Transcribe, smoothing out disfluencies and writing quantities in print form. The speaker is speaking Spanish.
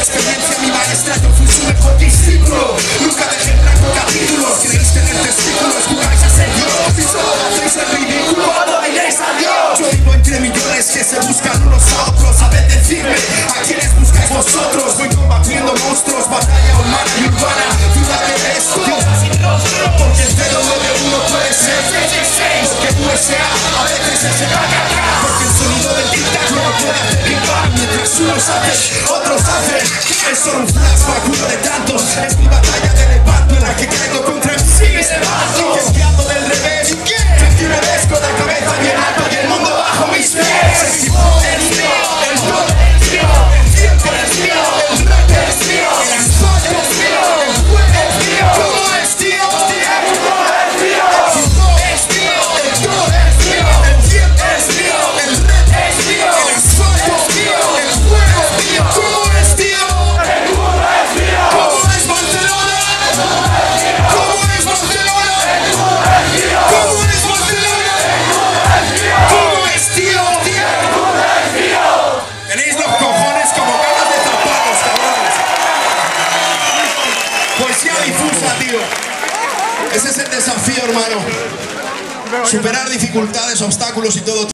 experiencia mi maestra, yo fui su mejor discípulo. Nunca dejé en blanco capítulos. Queréis tener testículos, jugáis a ser Dios y solo hacéis el ridículo cuando miréis a Dios. Yo vivo entre millones que se buscan unos a otros. Sabed decirme a quiénes buscáis vosotros. Voy combatiendo monstruos, batalla humana y urbana. Ciudad de esto, porque el 091 puede ser 66. Porque USA a veces se paga acá. Porque el sonido del tic-tac no puede hacer igual. Mientras unos hacen, otros hacen. Es solo un flashback, uno de tantos. Es mi batalla de levanto en la que caigo contra MCs. Y que ando del revés. Que me ves con la cabeza bien alta y el mundo bajo mis pies. El todo es mío, el tiempo es mío, el rap es mío, el asfalto es mío, el juego es mío. ¿Cómo es, tío? El todo es mío, es mío, el todo es mío, el tiempo es mío, el rap es mío, el asfalto es mío, el juego es mío. ¿Cómo es, tío? El todo es mío. ¿Cómo es Barcelona? ¿Cómo es Barcelona? El todo es mío. ¿Cómo es Barcelona? El todo es mío. ¿Cómo es, tío? El todo es mío. Tenéis los cojones como cajas de zapatos, cabrones. Poesía difusa, tío. Ese es el desafío, hermano. Superar dificultades, obstáculos y todo.